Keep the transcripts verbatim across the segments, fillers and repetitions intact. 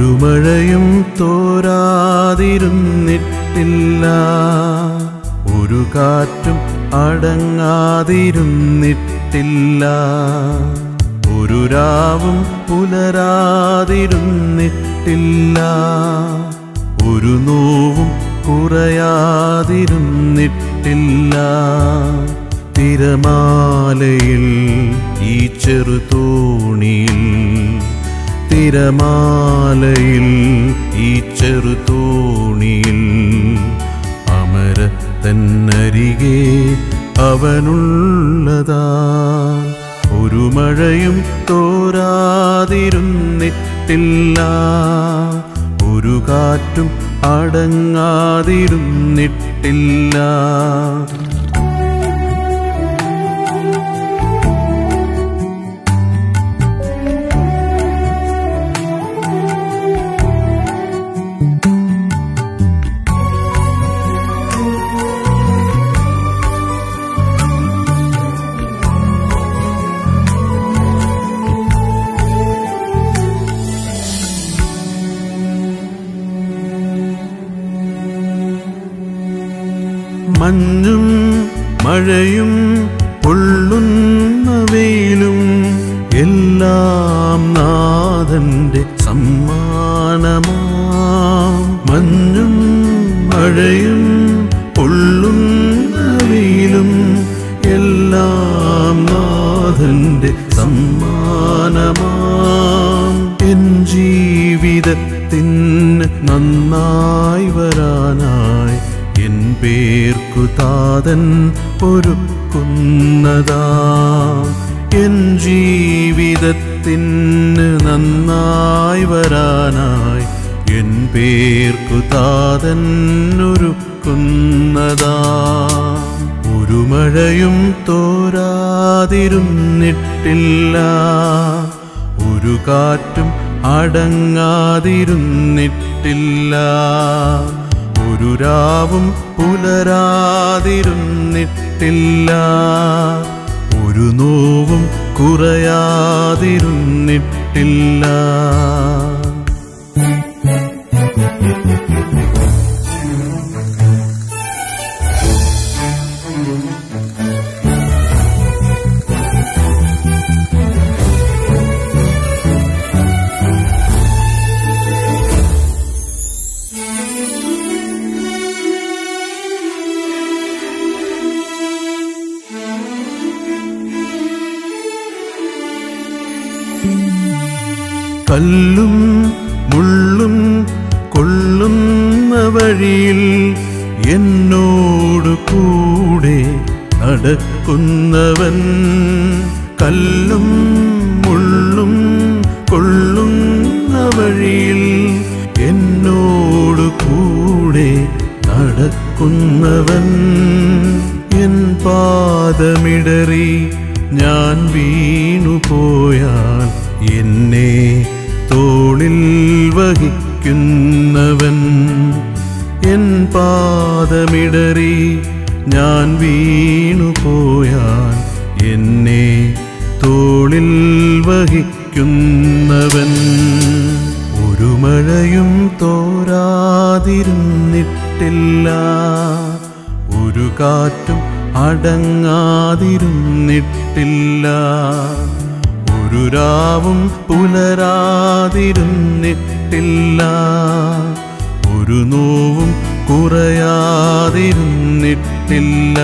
ഒരു മഴയും തോരാതിരുന്നിട്ടില്ല, ഒരു കാറ്റും അടങ്ങാതിരുന്നിട്ടില്ല, ഒരു രാവും പുലരാതിരുന്നിട്ടില്ല, ഒരു നോവും കുറയാതിരുന്നിട്ടില്ല. തിരമാലയിൽ ഈ ചെറുതോണിയിൽ, തിരമാലയിൽ ഈ ചെറുതോണിയിൽ, അമരത്തന്നരികെ അവനുള്ളതാ. ഒരു മഴയും തോരാതിരുന്നിട്ടില്ല, ഒരു കാറ്റും അടങ്ങാതിരുന്നിട്ടില്ല. മഞ്ഞും മഴയും പൊള്ളുന്ന വെയിലും എല്ലാം നാഥന്റെ സമ്മാനമാം. മഞ്ഞും മഴയും പൊള്ളുന്ന വെയിലും എല്ലാം നാഥന്റെ സമ്മാനമാം. എൻ ജീവിതത്തിന് നന്നായി വരാനായി എൻ പേർക്കു താതൻ ഒരുക്കുന്നതാ. എൻ ജീവിതത്തിന് നന്നായി വരാനായി എൻ പേർക്കു താതൻ ഒരുക്കുന്നതാ. ഒരു മഴയും തോരാതിരുന്നിട്ടില്ല, ഒരു കാറ്റും അടങ്ങാതിരുന്നിട്ടില്ല, ഒരു രാവും പുലരാതിരുന്നിട്ടില്ല, ഒരു നോവും കുറയാതിരുന്നിട്ടില്ല. കല്ലും മുള്ളും കൊള്ളുന്ന വഴിയിൽ എന്നോട് കൂടെ നടക്കുന്നവൻ, കല്ലും മുള്ളും കൊള്ളുന്ന വഴിയിൽ എന്നോട് കൂടെ നടക്കുന്നവൻ. എൻ പാദമിടറി ഞാൻ വീണുപോയാൽ എന്നെ തോളിൽ വഹിക്കുന്നവൻ. എൻ പാദമിടറി ഞാൻ വീണുപോയാൽ എന്നെ തോളിൽ വഹിക്കുന്നവൻ. ഒരു മഴയും തോരാതിരുന്നിട്ടില്ല, ഒരു കാറ്റും അടങ്ങാതിരുന്നിട്ടില്ല, ഒരു രാവും പുലരാതിരുന്നിട്ടില്ല, ഒരു നോവും കുറയാതിരുന്നിട്ടില്ല.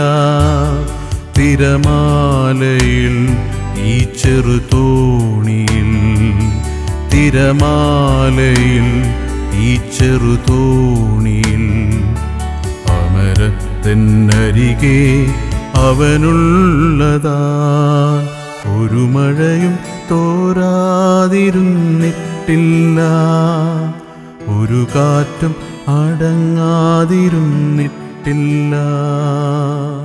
തിരമാലയിൽ ഈ ചെറുതോണിയിൽ, തിരമാലയിൽ ഈ ചെറുതോണിയിൽ, അമരത്തന്നരികെ അവനുള്ളതാ. ഒരു മഴയും തോരാതിരുന്നിട്ടില്ല, ഒരു കാറ്റും അടങ്ങാതിരുന്നിട്ടില്ല.